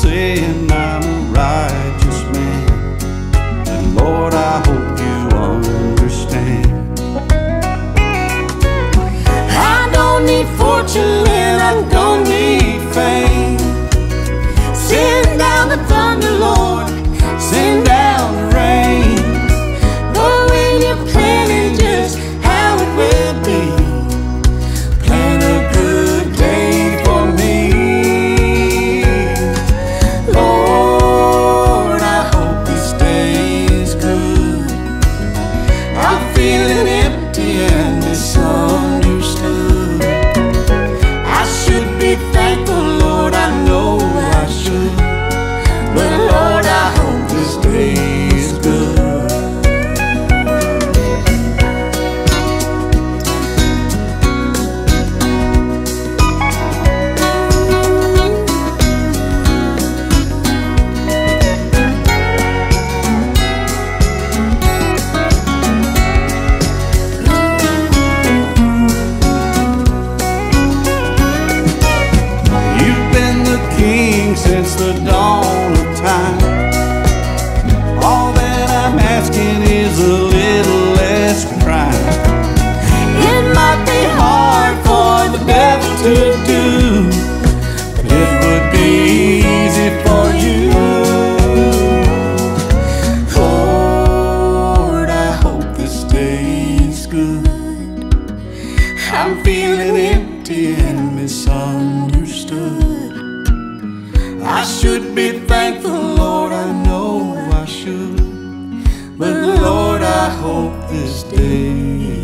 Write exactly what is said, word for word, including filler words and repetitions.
saying I'm a righteous man, and Lord, I hope you understand. I don't need fortune and I don't need fame. Send down the thunder, Lord, send down the rain. But when you're planning just how it will be, plan a good day for me. Lord, I hope this day is good. I'm feeling empty and misunderstood. I should be thankful, Lord, I know I should, but Lord, I hope this day is good. King since the dawn of time. All that I'm asking is a little less crime. It might be hard for the devil to do, but it would be easy for you. Lord, I hope this day is good. I'm feeling empty and misunderstood. I should be thankful, Lord, I know I should, but Lord, I hope this day